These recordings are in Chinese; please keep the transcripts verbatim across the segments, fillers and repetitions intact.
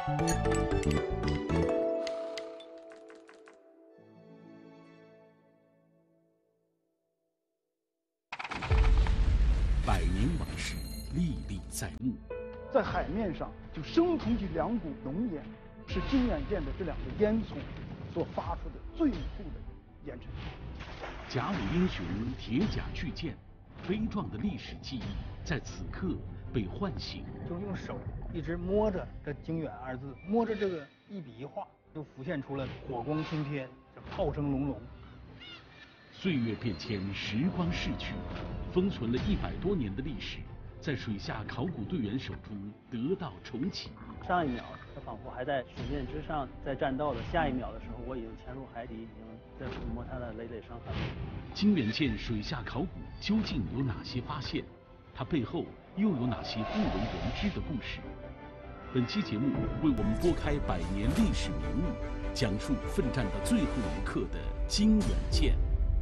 百年往事历历在目， 在海面上就升腾起两股浓烟，是经远舰的这两个烟囱所发出的最后的烟尘。 甲午英雄铁甲巨舰，悲壮的历史记忆在此刻被唤醒。 就用手一直摸着这“经远”二字，摸着这个一笔一画，就浮现出了火光冲天，这炮声隆隆。 岁月变迁，时光逝去，封存了一百多年的历史，在水下考古队员手中得到重启。 上一秒，它仿佛还在水面之上，在战斗的；下一秒的时候，我已经潜入海底，已经在抚摸它的累累伤痕。 经远舰水下考古究竟有哪些发现？它背后又有哪些不为人知的故事？本期节目为我们拨开百年历史迷雾，讲述奋战到最后一刻的经远舰。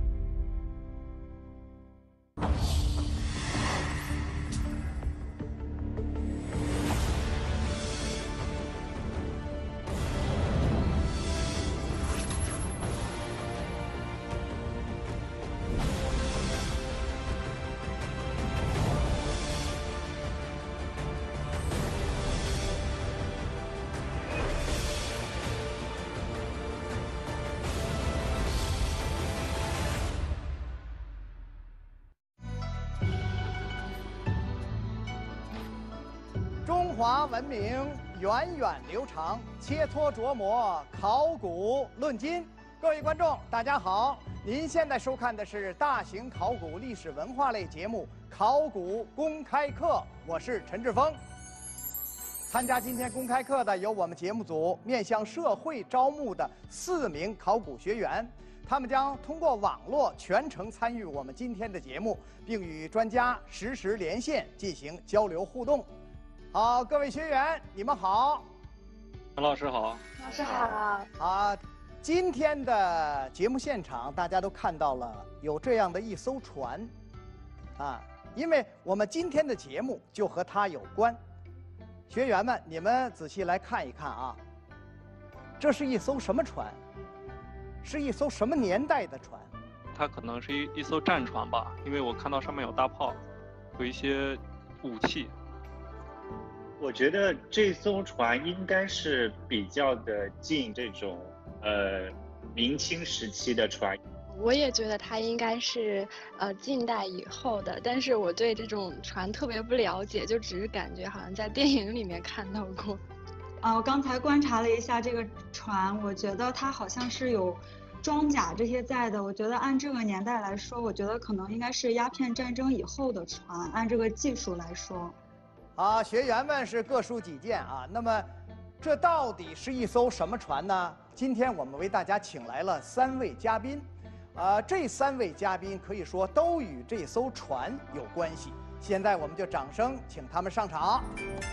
中华文明源远流长，切磋琢磨，考古论今。各位观众，大家好！您现在收看的是大型考古历史文化类节目《考古公开课》，我是陈志峰。参加今天公开课的有我们节目组面向社会招募的四名考古学员，他们将通过网络全程参与我们今天的节目，并与专家实时连线进行交流互动。好，各位学员，你们好。 陈老师好。 老师好。 啊，今天的节目现场，大家都看到了有这样的一艘船，啊，因为我们今天的节目就和它有关。学员们，你们仔细来看一看啊，这是一艘什么船？是一艘什么年代的船？ 它可能是一一艘战船吧，因为我看到上面有大炮，有一些武器。 我觉得这艘船应该是比较的近这种呃明清时期的船。 我也觉得它应该是呃近代以后的，但是我对这种船特别不了解，就只是感觉好像在电影里面看到过。 啊，我刚才观察了一下这个船，我觉得它好像是有装甲这些在的。我觉得按这个年代来说，我觉得可能应该是鸦片战争以后的船，按这个技术来说。 啊，学员们是各抒己见啊。那么，这到底是一艘什么船呢？今天我们为大家请来了三位嘉宾，啊，这三位嘉宾可以说都与这艘船有关系。现在我们就掌声请他们上场。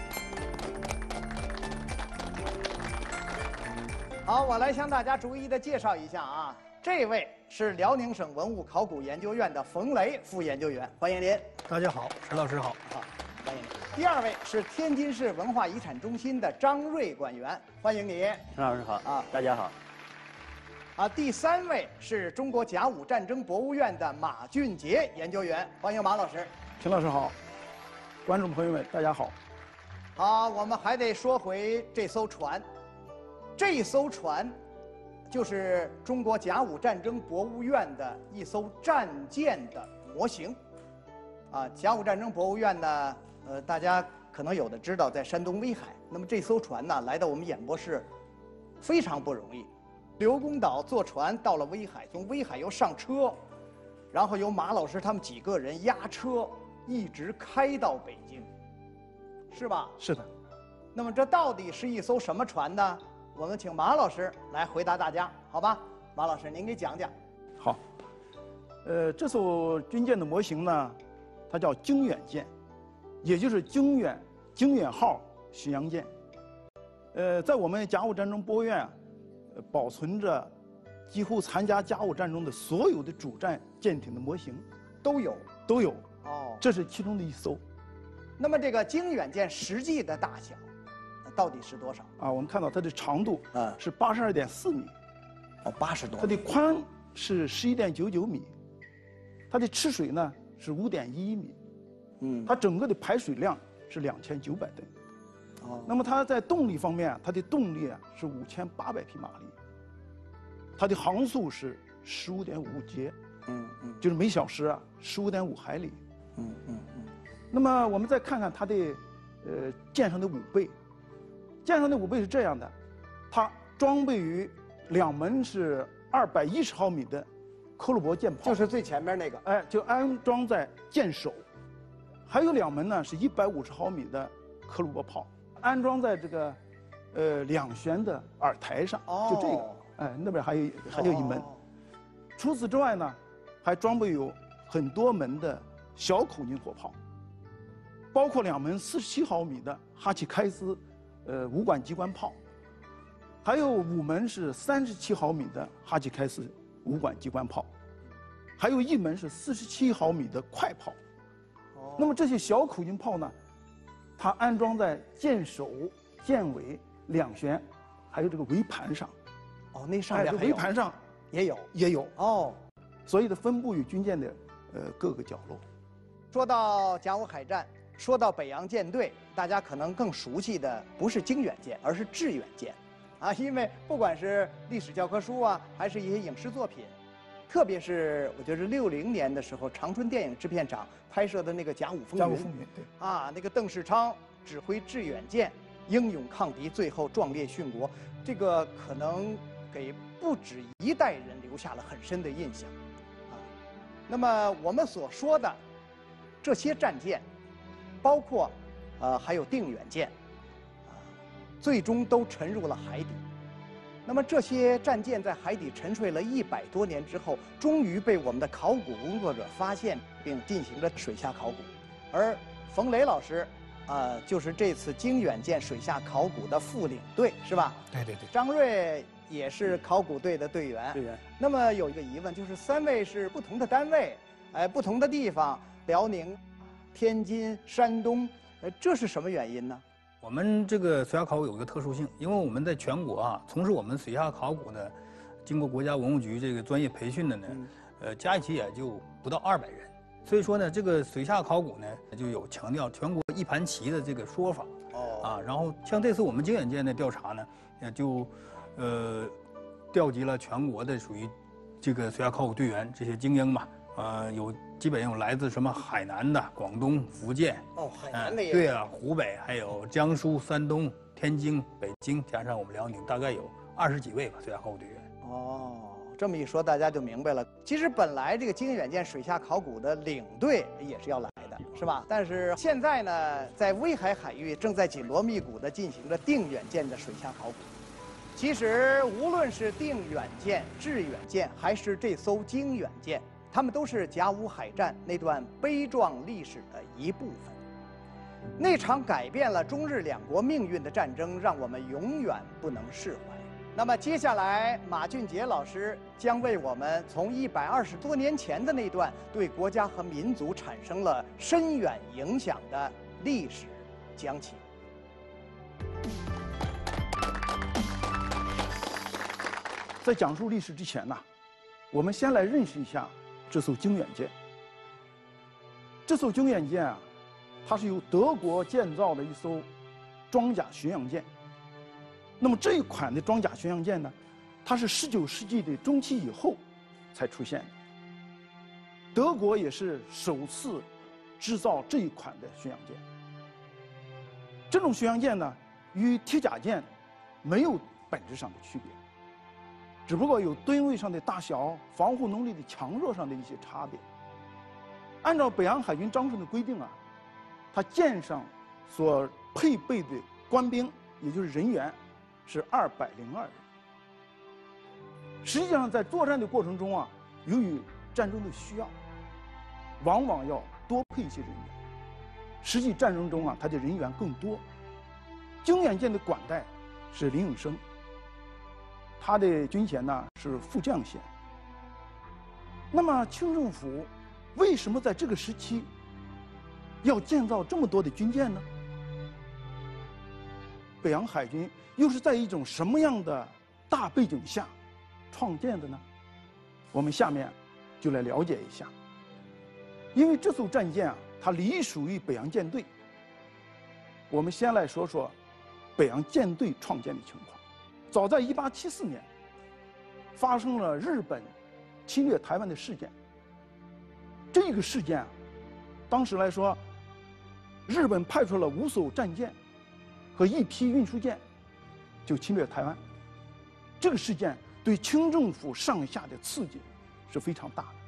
好，我来向大家逐一的介绍一下啊。这位是辽宁省文物考古研究院的冯雷副研究员，欢迎您。 大家好，陈老师好。 好，欢迎您。第二位是天津市文化遗产中心的张瑞管员，欢迎你。 陈老师好啊，大家好。 啊，第三位是中国甲午战争博物院的马俊杰研究员，欢迎马老师。 陈老师好，观众朋友们大家好。 好，我们还得说回这艘船，这艘船就是中国甲午战争博物院的一艘战舰的模型。啊，甲午战争博物院呢，呃，大家可能有的知道，在山东威海。那么这艘船呢，来到我们演播室，非常不容易。刘公岛坐船到了威海，从威海又上车，然后由马老师他们几个人押车，一直开到北京，是吧？ 是的。 那么这到底是一艘什么船呢？我们请马老师来回答大家，好吧？马老师，您给讲讲。 好。呃，这艘军舰的模型呢，它叫经远舰，也就是经远经远号巡洋舰。呃，在我们甲午战争博物院啊，呃、保存着几乎参加甲午战争的所有的主战舰艇的模型， 都有都有。 哦， 这是其中的一艘。 那么这个经远舰实际的大小， 到底是多少？ 啊，我们看到它的长度啊是八十二点四米， 哦，八十多它的宽是十一点九九米，它的吃水呢是五点一一米， 嗯， 它整个的排水量是两千九百吨。 哦， 那么它在动力方面，它的动力啊是五千八百匹马力，它的航速是十五点五节， 嗯嗯就是每小时啊十五点五海里。 嗯嗯嗯， 那么我们再看看它的呃舰上的武备，舰上的武备是这样的，它装备于两门是二百一十毫米的科鲁伯舰炮， 就是最前面那个， 哎，就安装在舰首，还有两门呢是一百五十毫米的科鲁伯炮，安装在这个呃两舷的耳台上， 哦就这个，哎，那边还有还有一门。 哦除此之外呢，还装备有很多门的小口径火炮，包括两门四十七毫米的哈奇开斯，呃无管机关炮，还有五门是三十七毫米的哈奇开斯无管机关炮，还有一门是四十七毫米的快炮。 哦那么这些小口径炮呢，它安装在舰首、舰尾、两舷，还有这个尾盘上。 哦，那上哎， 面还有这尾盘上也有也有， 哦。 所以它分布于军舰的呃各个角落。 说到甲午海战，说到北洋舰队，大家可能更熟悉的不是经远舰，而是致远舰，啊，因为不管是历史教科书啊，还是一些影视作品，特别是我觉得六零年的时候，长春电影制片厂拍摄的那个《甲午风云》， 甲午风云，对， 啊，那个邓世昌指挥致远舰英勇抗敌，最后壮烈殉国，这个可能给不止一代人留下了很深的印象，啊，那么我们所说的这些战舰，包括呃还有定远舰，啊，最终都沉入了海底。那么这些战舰在海底沉睡了一百多年之后，终于被我们的考古工作者发现，并进行了水下考古。而冯雷老师，呃，就是这次经远舰水下考古的副领队，是吧？ 对对对。 张瑞也是考古队的队员。 队员。 那么有一个疑问，就是三位是不同的单位，哎，不同的地方，辽宁、天津、山东，呃，这是什么原因呢？ 我们这个水下考古有一个特殊性，因为我们在全国啊，从事我们水下考古的，经过国家文物局这个专业培训的呢， 嗯、 呃，加一起也就不到二百人。所以说呢，这个水下考古呢，就有强调全国一盘棋的这个说法。 哦。 啊，然后像这次我们经远舰的调查呢，也就，呃，调集了全国的属于这个水下考古队员这些精英嘛，呃，有基本有来自什么海南的、广东、福建。 哦，海南的也、 嗯。对啊，湖北还有江苏、山东、天津、北京，加上我们辽宁，大概有二十几位吧水下考古队员。 哦。这么一说，大家就明白了。其实本来这个经远舰水下考古的领队也是要来的，是吧？但是现在呢，在威海海域正在紧锣密鼓地进行着定远舰的水下考古。其实无论是定远舰、致远舰，还是这艘经远舰，它们都是甲午海战那段悲壮历史的一部分。那场改变了中日两国命运的战争，让我们永远不能释怀。那么接下来，马俊杰老师将为我们从一百二十多年前的那段对国家和民族产生了深远影响的历史讲起。 在讲述历史之前呢，我们先来认识一下这艘经远舰。这艘经远舰啊，它是由德国建造的一艘装甲巡洋舰。那么这一款的装甲巡洋舰呢，它是十九世纪的中期以后才出现的。德国也是首次制造这一款的巡洋舰。这种巡洋舰呢，与铁甲舰没有本质上的区别，只不过有吨位上的大小、防护能力的强弱上的一些差别。按照北洋海军章程的规定啊，它舰上所配备的官兵，也就是人员，是二百零二人。实际上，在作战的过程中啊，由于战争的需要，往往要多配一些人员。实际战争中啊，它的人员更多。经远舰的管带是林永生，他的军衔呢是副将衔。那么，清政府为什么在这个时期要建造这么多的军舰呢？ 北洋海军又是在一种什么样的大背景下创建的呢？我们下面就来了解一下。因为这艘战舰啊，它隶属于北洋舰队。我们先来说说北洋舰队创建的情况。早在一八七四年，发生了日本侵略台湾的事件。这个事件啊，当时来说，日本派出了五艘战舰和一批运输舰，就侵略台湾。这个事件对清政府上下的刺激是非常大的。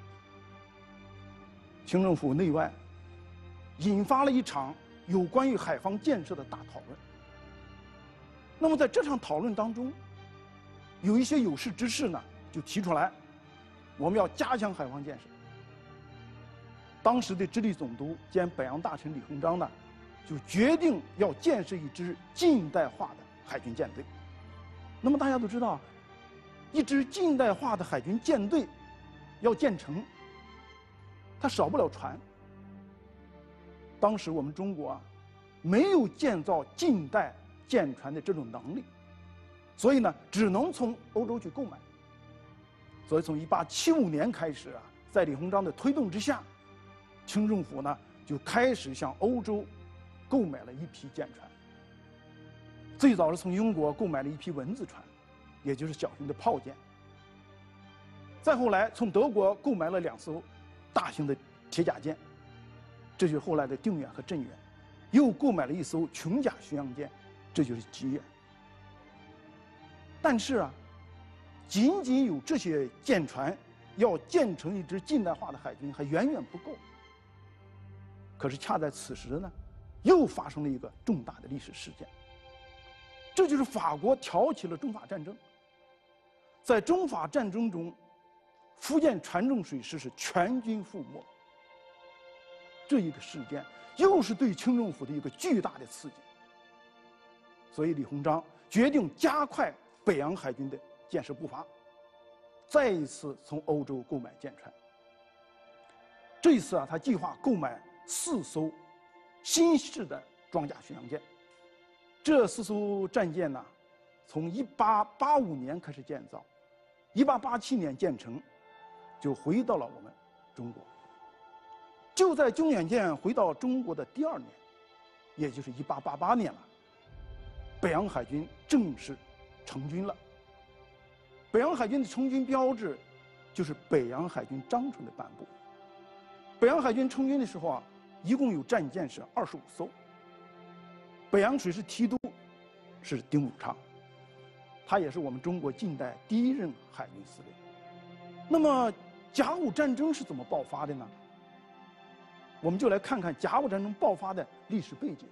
清政府内外引发了一场有关于海防建设的大讨论。那么在这场讨论当中，有一些有识之士呢，就提出来，我们要加强海防建设。当时的直隶总督兼北洋大臣李鸿章呢，就决定要建设一支近代化的海军舰队。那么大家都知道，一支近代化的海军舰队要建成，它少不了船。当时我们中国啊，没有建造近代舰船的这种能力，所以呢，只能从欧洲去购买。所以从一八七五年开始啊，在李鸿章的推动之下，清政府呢就开始向欧洲购买了一批舰船。最早是从英国购买了一批蚊子船，也就是小型的炮舰。再后来从德国购买了两艘大型的铁甲舰，这就是后来的定远和镇远。又购买了一艘琼甲巡洋舰，这就是吉远。但是啊，仅仅有这些舰船，要建成一支近代化的海军还远远不够。可是恰在此时呢，又发生了一个重大的历史事件，这就是法国挑起了中法战争。在中法战争中，福建船政水师是全军覆没。这一个事件又是对清政府的一个巨大的刺激，所以李鸿章决定加快北洋海军的建设步伐，再一次从欧洲购买舰船。这一次啊，他计划购买四艘新式的装甲巡洋舰。这四艘战舰呢，从一八八五年开始建造，一八八七年建成，就回到了我们中国。就在经远舰回到中国的第二年，也就是一八八八年了，北洋海军正式成军了。北洋海军的成军标志就是北洋海军章程的颁布。北洋海军成军的时候啊，一共有战舰是二十五艘。北洋水师提督是丁汝昌，他也是我们中国近代第一任海军司令。那么甲午战争是怎么爆发的呢？我们就来看看甲午战争爆发的历史背景。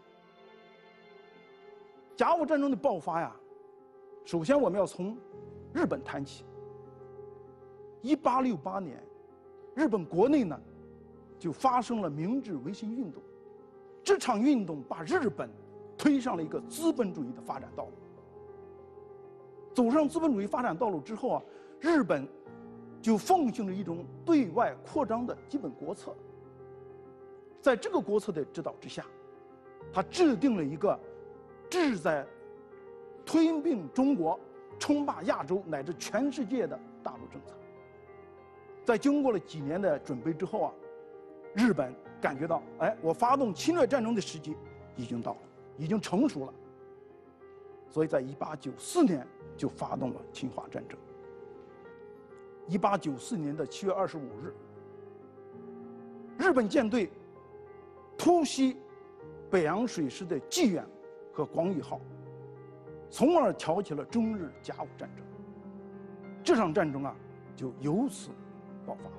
甲午战争的爆发呀，首先我们要从日本谈起。一八六八年，日本国内呢就发生了明治维新运动，这场运动把日本推上了一个资本主义的发展道路。走上资本主义发展道路之后啊，日本就奉行着一种对外扩张的基本国策。在这个国策的指导之下，他制定了一个志在吞并中国、称霸亚洲乃至全世界的大陆政策。在经过了几年的准备之后啊，日本感觉到，哎，我发动侵略战争的时机已经到了，已经成熟了。所以在一八九四年就发动了侵华战争。一八九四年的七月二十五日，日本舰队突袭北洋水师的济远和广屿号，从而挑起了中日甲午战争。这场战争啊，就由此爆发了。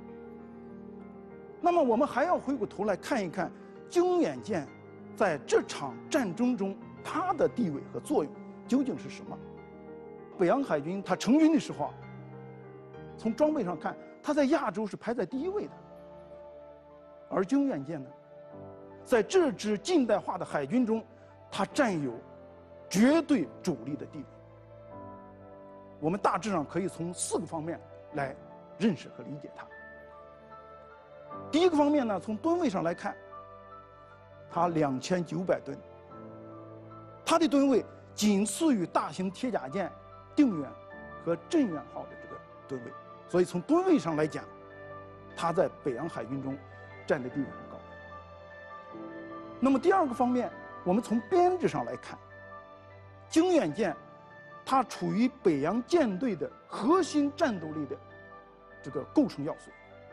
那么我们还要回过头来看一看经远舰在这场战争中它的地位和作用究竟是什么。北洋海军它成军的时候啊，从装备上看，它在亚洲是排在第一位的。而经远舰呢，在这支近代化的海军中，它占有绝对主力的地位。我们大致上可以从四个方面来认识和理解它。第一个方面呢，从吨位上来看，它两千九百吨，它的吨位仅次于大型铁甲舰定远和镇远号的这个吨位，所以从吨位上来讲，它在北洋海军中占的地位很高。那么第二个方面，我们从编制上来看，经远舰它处于北洋舰队的核心战斗力的这个构成要素。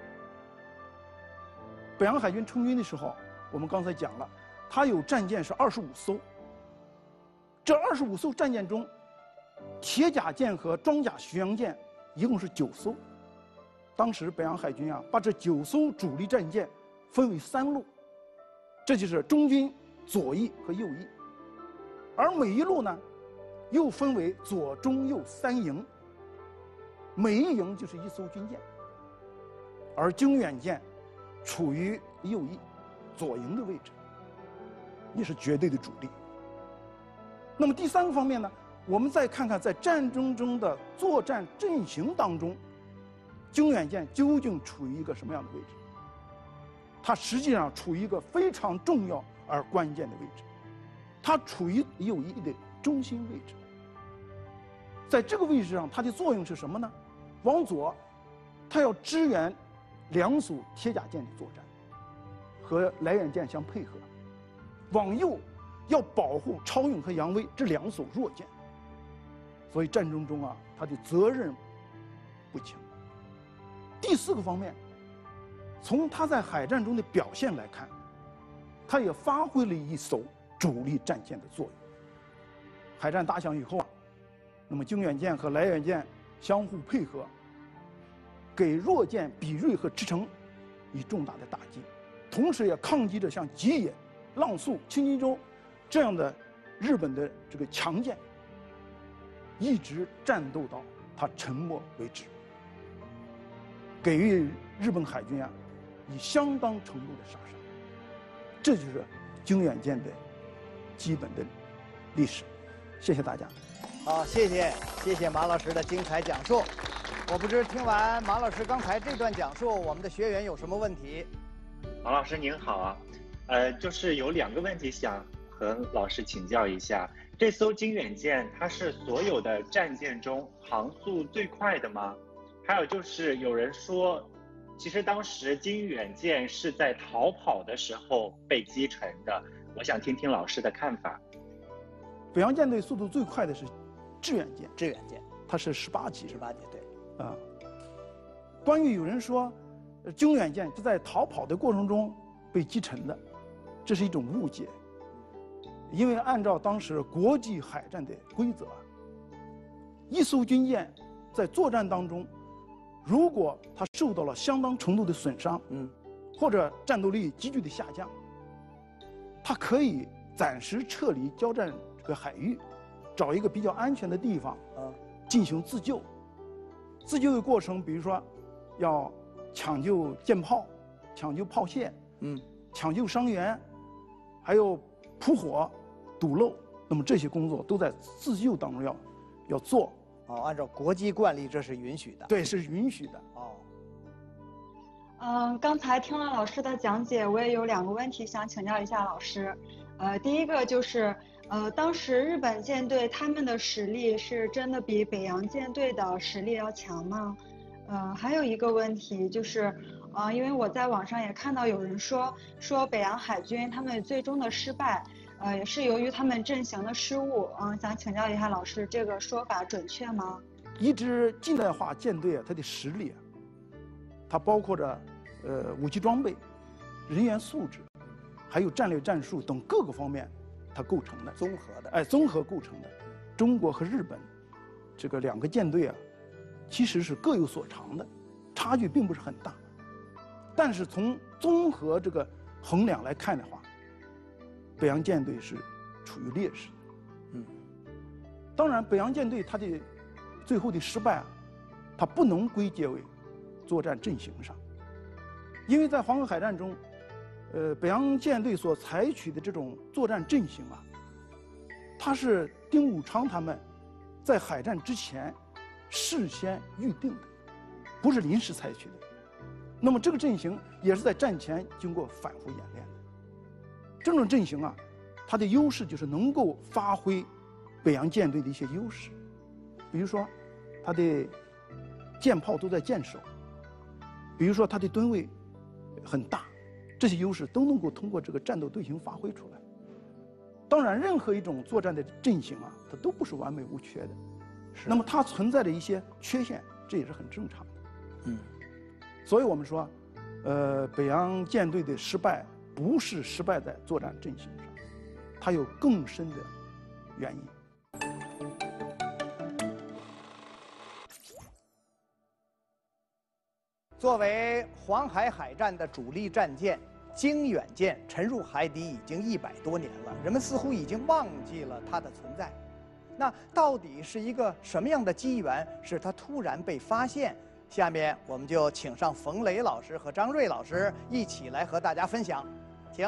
北洋海军成军的时候，我们刚才讲了，它有战舰是二十五艘。这二十五艘战舰中，铁甲舰和装甲巡洋舰一共是九艘。当时北洋海军啊，把这九艘主力战舰分为三路，这就是中军、左翼和右翼。而每一路呢，又分为左、中、右三营，每一营就是一艘军舰。而经远舰处于右翼、左营的位置，也是绝对的主力。那么第三个方面呢，我们再看看在战争中的作战阵型当中，经远舰究竟处于一个什么样的位置？它实际上处于一个非常重要而关键的位置，它处于右翼的中心位置。在这个位置上，它的作用是什么呢？往左，它要支援两艘铁甲舰的作战，和来远舰相配合；往右，要保护超勇和扬威这两艘弱舰。所以战争中啊，它的责任不轻。第四个方面，从它在海战中的表现来看，它也发挥了一艘主力战舰的作用。海战打响以后啊，那么经远舰和来远舰相互配合，给弱舰比瑞和赤城以重大的打击，同时也抗击着像吉野、浪速、青金州这样的日本的这个强舰，一直战斗到它沉没为止，给予日本海军啊以相当程度的杀伤。这就是经远舰的基本的历史。谢谢大家。 好，谢谢谢谢马老师的精彩讲述。我不知听完马老师刚才这段讲述，我们的学员有什么问题？ 马老师您好啊，呃，就是有两个问题想和老师请教一下。这艘经远舰它是所有的战舰中航速最快的吗？还有就是有人说，其实当时经远舰是在逃跑的时候被击沉的，我想听听老师的看法。 北洋舰队速度最快的是致远舰， 致远舰它是十八级， 十八级对。 啊，关于有人说，经远舰是在逃跑的过程中被击沉的，这是一种误解。因为按照当时国际海战的规则，一艘军舰在作战当中，如果它受到了相当程度的损伤，嗯，或者战斗力急剧的下降，它可以暂时撤离交战这个海域，找一个比较安全的地方，啊，进行自救。自救的过程，比如说要抢救舰炮、抢救炮械，嗯，抢救伤员，还有扑火、堵漏，那么这些工作都在自救当中要要做。 哦，按照国际惯例，这是允许的。 对，是允许的。 哦。 嗯，刚才听了老师的讲解，我也有两个问题想请教一下老师。呃，第一个就是。呃，当时日本舰队他们的实力是真的比北洋舰队的实力要强吗？呃，还有一个问题就是，呃，因为我在网上也看到有人说，说北洋海军他们最终的失败，呃，也是由于他们阵型的失误。嗯、呃，想请教一下老师，这个说法准确吗？ 一支近代化舰队啊，它的实力啊，它包括着呃武器装备、人员素质，还有战略战术等各个方面。它构成的综合的， 哎，综合构成的。中国和日本这个两个舰队啊，其实是各有所长的，差距并不是很大。但是从综合这个衡量来看的话，北洋舰队是处于劣势的。嗯，当然，北洋舰队它的最后的失败啊，它不能归结为作战阵型上，因为在黄河海战中。呃，北洋舰队所采取的这种作战阵型啊，它是丁汝昌他们在海战之前事先预定的，不是临时采取的。那么这个阵型也是在战前经过反复演练的。这种阵型啊，它的优势就是能够发挥北洋舰队的一些优势，比如说它的舰炮都在舰首，比如说它的吨位很大，这些优势都能够通过这个战斗队形发挥出来。当然，任何一种作战的阵型啊，它都不是完美无缺的，那么它存在的一些缺陷，这也是很正常的。 嗯， 所以我们说，呃，北洋舰队的失败不是失败在作战阵型上，它有更深的原因。 作为黄海海战的主力战舰，经远舰沉入海底已经一百多年了，人们似乎已经忘记了它的存在。那到底是一个什么样的机缘，使它突然被发现？下面我们就请上冯雷老师和张瑞老师一起来和大家分享，请。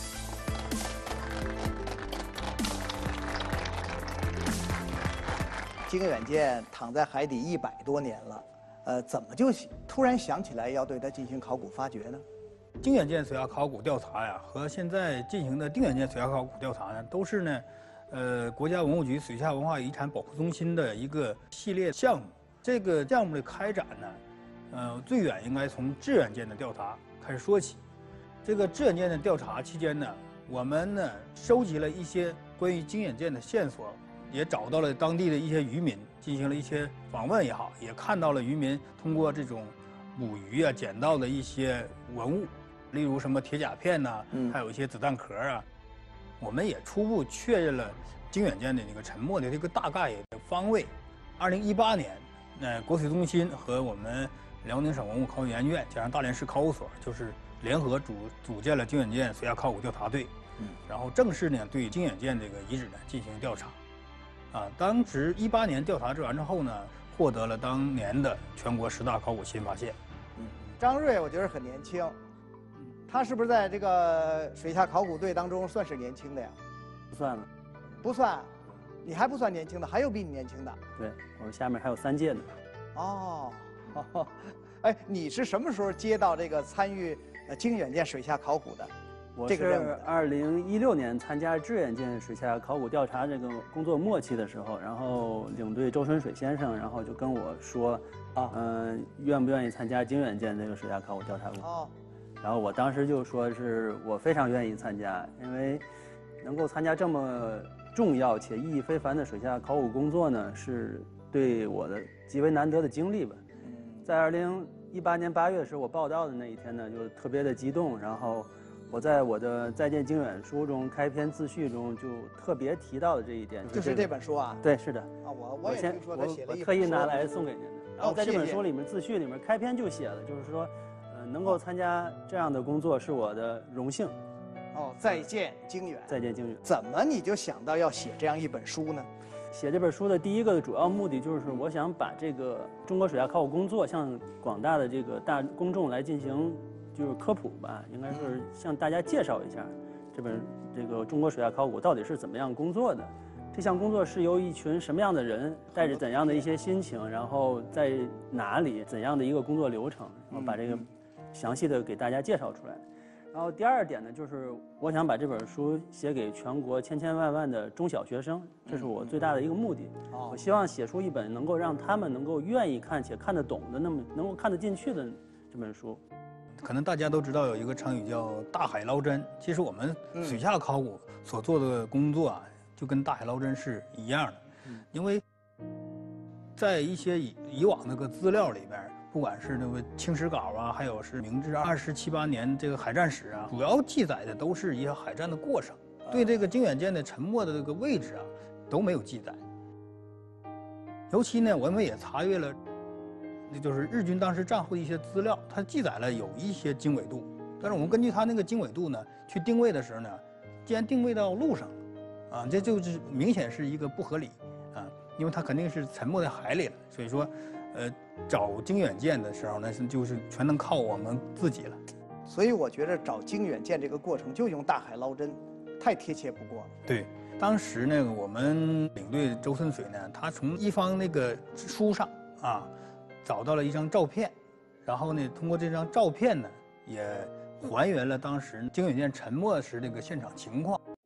经远舰躺在海底一百多年了。呃，怎么就突然想起来要对它进行考古发掘呢？ 经远舰水下考古调查呀，和现在进行的定远舰水下考古调查呢，都是呢，呃，国家文物局水下文化遗产保护中心的一个系列项目。这个项目的开展呢，呃，最远应该从致远舰的调查开始说起。这个致远舰的调查期间呢，我们呢收集了一些关于经远舰的线索，也找到了当地的一些渔民。进行了一些访问也好，也看到了渔民通过这种捕鱼啊捡到的一些文物，例如什么铁甲片呐、啊，嗯、还有一些子弹壳啊。我们也初步确认了经远舰的这个沉没的这个大概的方位。二零一八年，呃，国水中心和我们辽宁省文物考古研究院加上大连市考古所，就是联合组组建了经远舰水下考古调查队，嗯，然后正式呢对经远舰这个遗址呢进行调查。啊，当时一八年调查完之后呢，获得了当年的全国十大考古新发现。 嗯，张瑞我觉得很年轻，他是不是在这个水下考古队当中算是年轻的呀？ 不算了， 不算，你还不算年轻的，还有比你年轻的。 对，我下面还有三届呢。 哦，哎，你是什么时候接到这个参与呃经远舰水下考古的？ 我是二零一六年参加致远舰水下考古调查这个工作末期的时候，然后领队周春水先生，然后就跟我说，啊，嗯、呃，愿不愿意参加经远舰这个水下考古调查工作？哦，然后我当时就说是我非常愿意参加，因为能够参加这么重要且意义非凡的水下考古工作呢，是对我的极为难得的经历吧。在二零一八年八月的时候，我报道的那一天呢，就特别的激动，然后。我在我的《再见经远》书中开篇自序中就特别提到的这一点， 就是这本书啊。 对，是的。 啊，我我也听说他写了一本书， 我特意拿来送给您的。然后在这本书里面自序里面开篇就写了，就是说，呃，能够参加这样的工作是我的荣幸。 哦，再见经远。 再见经远。 怎么你就想到要写这样一本书呢？ 写这本书的第一个主要目的就是我想把这个中国水下考古工作向广大的这个大公众来进行。就是科普吧，应该是向大家介绍一下这本这个中国水下考古到底是怎么样工作的。这项工作是由一群什么样的人，带着怎样的一些心情，然后在哪里怎样的一个工作流程，然后把这个详细的给大家介绍出来。然后第二点呢，就是我想把这本书写给全国千千万万的中小学生，这是我最大的一个目的。我希望写出一本能够让他们能够愿意看且看得懂的，那么能够看得进去的这本书。 可能大家都知道有一个成语叫“大海捞针”，其实我们水下考古所做的工作啊，就跟大海捞针是一样的。因为在一些以以往那个资料里边，不管是那个清史稿啊，还有是明治二十七八年这个海战史啊，主要记载的都是一些海战的过程，对这个经远舰的沉没的这个位置啊都没有记载。尤其呢，我们也查阅了。那就是日军当时战后的一些资料，它记载了有一些经纬度，但是我们根据它那个经纬度呢，去定位的时候呢，既然定位到陆上，啊，这就是明显是一个不合理啊，因为它肯定是沉没在海里了，所以说，呃，找经远舰的时候呢，是就是全能靠我们自己了。 所以我觉得找经远舰这个过程就用大海捞针，太贴切不过了。 对，当时那个我们领队周春水呢，他从一方那个书上啊。找到了一张照片，然后呢，通过这张照片呢，也还原了当时经远舰沉没时这个现场情况。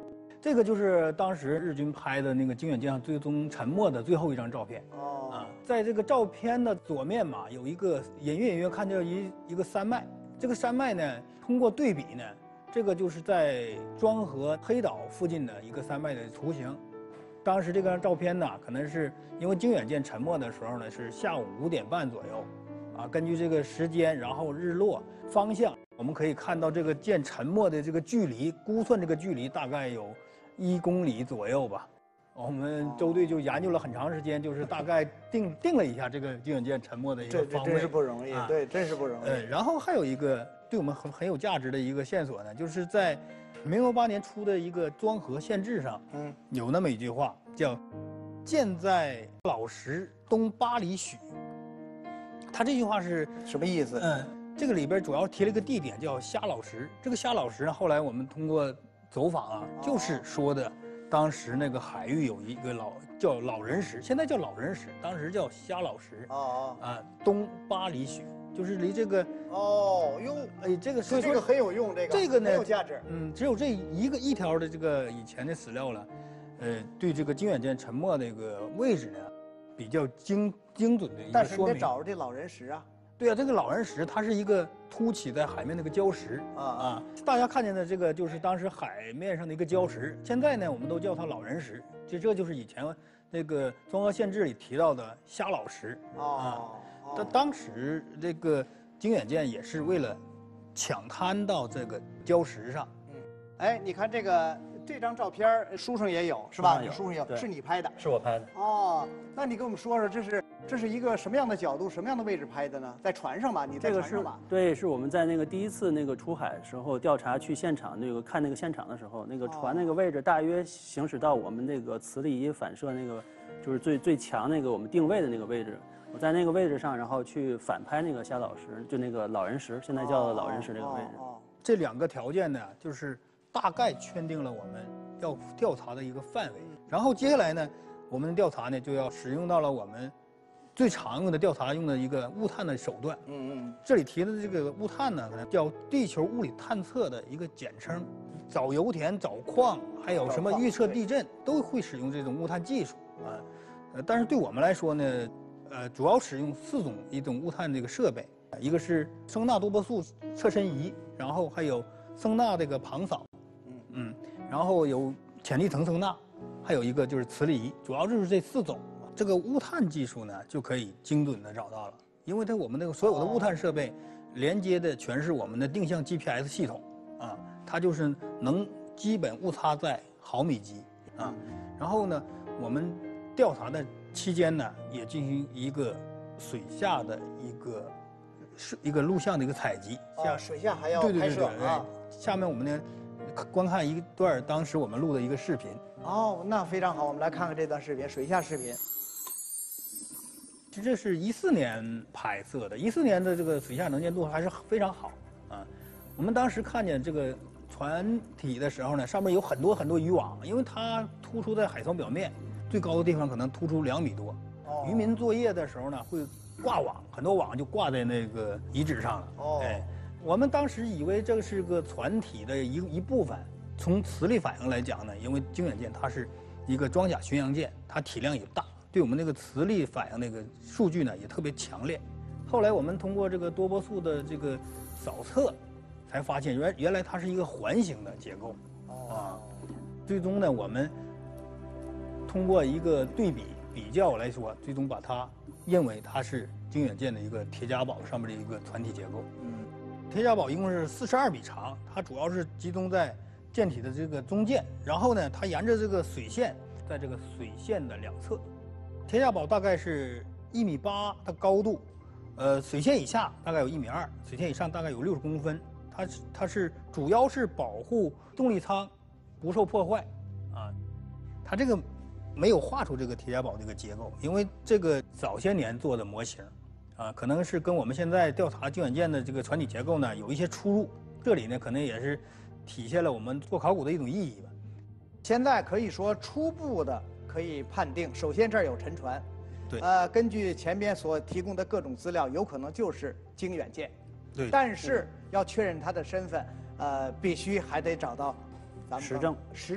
这个就是当时日军拍的那个经远舰上最终沉没的最后一张照片。 哦。 啊，在这个照片的左面嘛，有一个隐约隐约看到一一个山脉。这个山脉呢，通过对比呢，这个就是在庄河黑岛附近的一个山脉的雏形。当时这张照片呢，可能是因为经远舰沉没的时候呢是下午五点半左右，啊，根据这个时间，然后日落方向，我们可以看到这个舰沉没的这个距离，估算这个距离大概有一公里左右吧。我们周队就研究了很长时间，就是大概定定了一下这个经远舰沉没的一个方位。 这真是不容易，啊、对，真是不容易。 呃，然后还有一个对我们很很有价值的一个线索呢，就是在民国八年出的一个庄河县志上，嗯，有那么一句话叫“舰在老石东八里许”。他这句话是什么意思？ 嗯，这个里边主要提了一个地点叫虾老石。这个虾老石呢，后来我们通过走访啊，哦、就是说的。当时那个海域有一个老叫老人石，现在叫老人石，当时叫虾老石。哦啊，东八里许，就是离这个哦哟， 哎，这个所以说这个很有用，这个这个呢很有价值。 嗯，只有这一个一条的这个以前的史料了，呃，对这个经远舰沉没这个位置呢，比较精精准的一个说明。 但是你得找着这老人石啊。 对啊，这个老人石它是一个凸起在海面那个礁石啊啊，大家看见的这个就是当时海面上的一个礁石，现在呢我们都叫它老人石，这这就是以前那个庄河县志里提到的虾老石啊。它当时这个经远舰也是为了抢滩到这个礁石上。 嗯，哎，你看这个这张照片，书上也有是吧？ 有， 书上有，是你拍的？ 是我拍的。 哦，那你给我们说说这是。这是一个什么样的角度、什么样的位置拍的呢？在船上吧，你在船上吧？ 这个是对，是我们在那个第一次那个出海时候调查去现场那个看那个现场的时候，那个船那个位置大约行驶到我们那个磁力仪反射那个就是最最强那个我们定位的那个位置。我在那个位置上，然后去反拍那个虾老石，就那个老人石，现在叫老人石这个位置。 哦哦、 这两个条件呢，就是大概确定了我们要调查的一个范围。然后接下来呢，我们的调查呢就要使用到了我们最常用的调查用的一个物探的手段。嗯嗯，这里提的这个物探呢，可能叫地球物理探测的一个简称。找油田、找矿，还有什么预测地震，都会使用这种物探技术啊。呃，但是对我们来说呢，呃，主要使用四种一种物探这个设备，一个是声纳多波束测深仪，然后还有声纳这个旁扫，嗯嗯，然后有浅地层声纳，还有一个就是磁力仪，主要就是这四种。这个物探技术呢，就可以精准的找到了，因为它我们那个所有的物探设备连接的全是我们的定向 G P S 系统啊，它就是能基本误差在毫米级啊。然后呢，我们调查的期间呢，也进行一个水下的一个是一个录像的一个采集， 像水下还要拍摄啊。 下面我们呢观看一段当时我们录的一个视频。 哦，那非常好，我们来看看这段视频，水下视频。 其实这是一四年拍摄的，一四年的这个水下能见度还是非常好啊。我们当时看见这个船体的时候呢，上面有很多很多渔网，因为它突出在海床表面，最高的地方可能突出两米多。哦。渔民作业的时候呢，会挂网，很多网就挂在那个遗址上了。哦。哎，我们当时以为这是个船体的一一部分。从磁力反应来讲呢，因为经远舰它是一个装甲巡洋舰，它体量也大，对我们那个磁力反应那个数据呢也特别强烈。后来我们通过这个多波束的这个扫测，才发现原原来它是一个环形的结构啊。最终呢，我们通过一个对比比较来说，最终把它认为它是经远舰的一个铁甲堡上面的一个船体结构。嗯，铁甲堡一共是四十二米长，它主要是集中在舰体的这个中间，然后呢，它沿着这个水线，在这个水线的两侧，铁甲堡大概是一米八的高度，呃，水线以下大概有一米二，水线以上大概有六十公分。它是它是主要是保护动力舱不受破坏，啊，它这个没有画出这个铁甲堡这个结构，因为这个早些年做的模型，啊，可能是跟我们现在调查经远舰的这个船体结构呢有一些出入，这里呢可能也是体现了我们做考古的一种意义吧。 现在可以说初步的可以判定，首先这儿有沉船， 对， 呃，根据前边所提供的各种资料，有可能就是经远舰， 对， 但是要确认它的身份，呃，必须还得找到咱们实证， 实证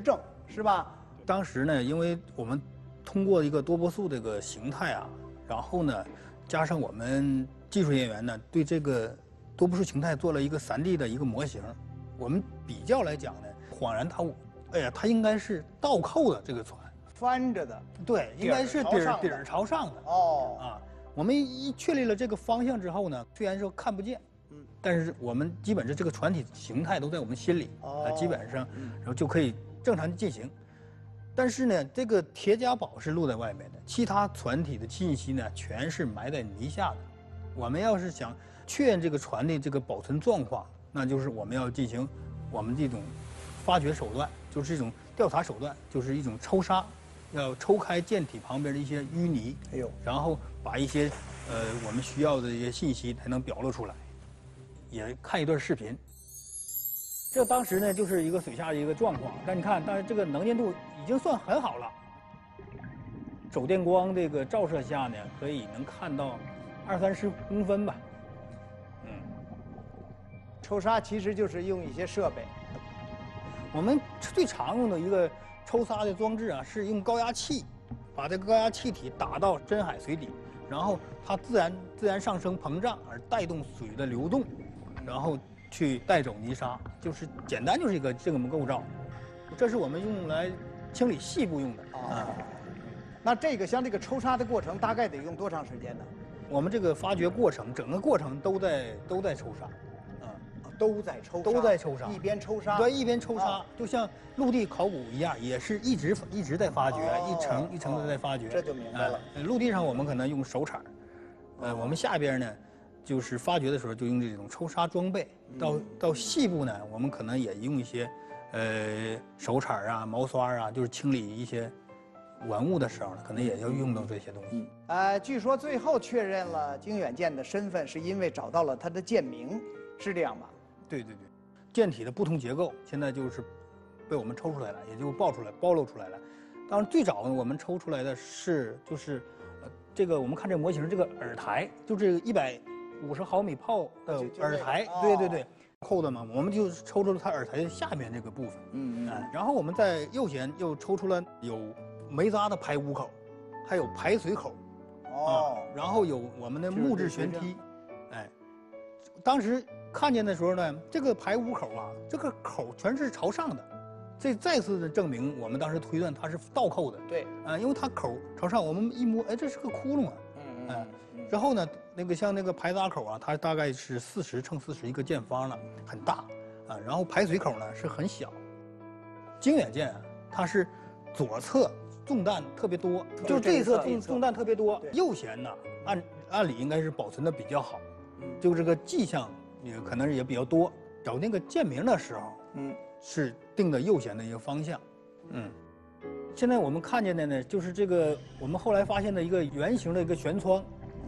是吧？ 当时呢，因为我们通过一个多波束这个形态啊，然后呢，加上我们技术人员呢，对这个多波束形态做了一个 三 D 的一个模型，我们比较来讲呢，恍然大悟，哎呀，它应该是倒扣的这个船， 翻着的， 对，应该是底儿底儿朝上的。 哦， 啊，我们一确立了这个方向之后呢，虽然说看不见，嗯，但是我们基本上这个船体形态都在我们心里，啊，基本上，然后就可以正常进行。但是呢，这个铁甲堡是露在外面的，其他船体的信息呢，全是埋在泥下的。我们要是想确认这个船的这个保存状况，那就是我们要进行我们这种发掘手段，就是这种调查手段，就是一种抽沙，要抽开舰体旁边的一些淤泥， 哎呦， 然后把一些呃我们需要的一些信息才能表露出来。也看一段视频。这当时呢就是一个水下的一个状况，但你看，但是这个能见度已经算很好了。手电光这个照射下呢，可以能看到二三十公分吧。嗯， 抽沙其实就是用一些设备。 我们最常用的一个抽沙的装置啊，是用高压气，把这个高压气体打到深海水底，然后它自然自然上升膨胀，而带动水的流动，然后去带走泥沙，就是简单就是一个这么构造。这是我们用来清理细部用的啊。 那这个像这个抽沙的过程大概得用多长时间呢？ 我们这个发掘过程，整个过程都在都在抽沙，啊， 都在抽沙， 都在抽沙， 一边抽沙， 对，一边抽沙，就像陆地考古一样，也是一直一直在发掘，一层一层的在发掘。 这就明白了。 陆地上我们可能用手铲，呃，我们下边呢，就是发掘的时候就用这种抽沙装备。到到细部呢，我们可能也用一些，呃，手铲啊、毛刷啊，就是清理一些文物的时候呢，可能也要用到这些东西。 呃，据说最后确认了经远舰的身份，是因为找到了它的舰名，是这样吗？ 对对对，舰体的不同结构现在就是被我们抽出来了，也就爆出来、暴露出来了。当然，最早呢，我们抽出来的是就是呃，这个我们看这个模型，这个耳台，就这个一百五十毫米炮的耳台，对对对，扣的嘛，我们就抽出了它耳台下面这个部分。嗯嗯。然后我们在右舷又抽出了有煤渣的排污口，还有排水口。哦。然后有我们的木质舷梯，哎，当时看见的时候呢，这个排污口啊，这个口全是朝上的，这再次的证明我们当时推断它是倒扣的。 对， 啊，因为它口朝上，我们一摸，哎，这是个窟窿啊。嗯嗯。嗯。然后呢，那个像那个排渣口啊，它大概是四十乘四十一个见方了，很大啊。然后排水口呢是很小。经远舰啊，它是左侧重担特别多，就是这一侧重重担特别多。右舷呢，按按理应该是保存的比较好，就这个迹象也可能也比较多。找那个舰名的时候，嗯，是定的右舷的一个方向，嗯。现在我们看见的呢，就是这个我们后来发现的一个圆形的一个舷窗，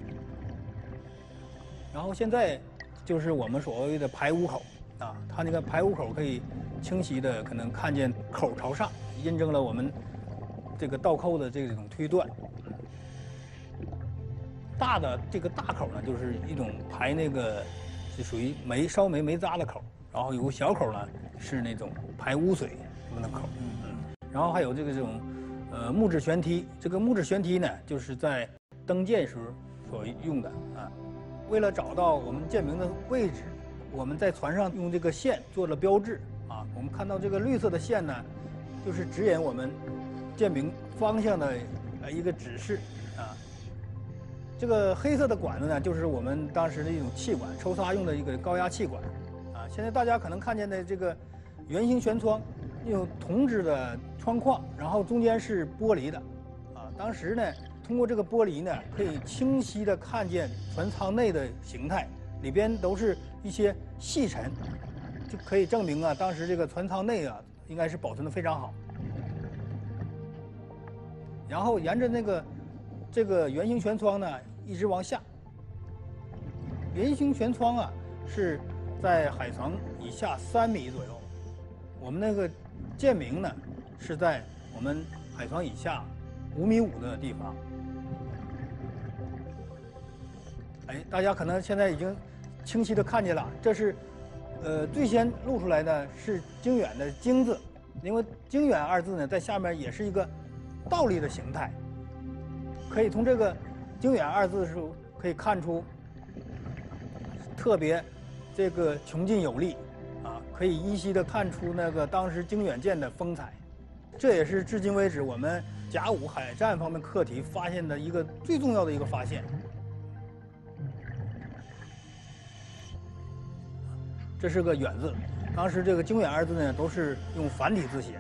然后现在就是我们所谓的排污口啊，它那个排污口可以清晰的可能看见口朝上，印证了我们这个倒扣的这种推断。大的这个大口呢，就是一种排那个是属于煤烧煤煤渣的口，然后有个小口呢是那种排污水什么的口。然后还有这个这种，呃，木质舷梯。这个木质舷梯呢，就是在登舰时所用的啊。为了找到我们舰名的位置，我们在船上用这个线做了标志啊。我们看到这个绿色的线呢，就是指引我们舰名方向的呃一个指示啊。这个黑色的管子呢，就是我们当时的一种气管，抽沙用的一个高压气管啊。现在大家可能看见的这个圆形舷窗。用铜制的窗框，然后中间是玻璃的，啊，当时呢，通过这个玻璃呢，可以清晰的看见船舱内的形态，里边都是一些细尘，就可以证明啊，当时这个船舱内啊，应该是保存的非常好。然后沿着那个这个圆形舷窗呢，一直往下，圆形舷窗啊，是在海床以下三米左右，我们那个舰名呢，是在我们海床以下五米五的地方。哎，大家可能现在已经清晰的看见了，这是，呃，最先露出来的是经远的经字， 因为经远二字呢，在下面也是一个倒立的形态，可以从这个经远二字是可以看出特别这个穷尽有力啊，可以依稀的看出那个当时经远舰的风采。这也是至今为止我们甲午海战方面课题发现的一个最重要的一个发现。这是个远字，当时这个经远二字呢都是用繁体字写。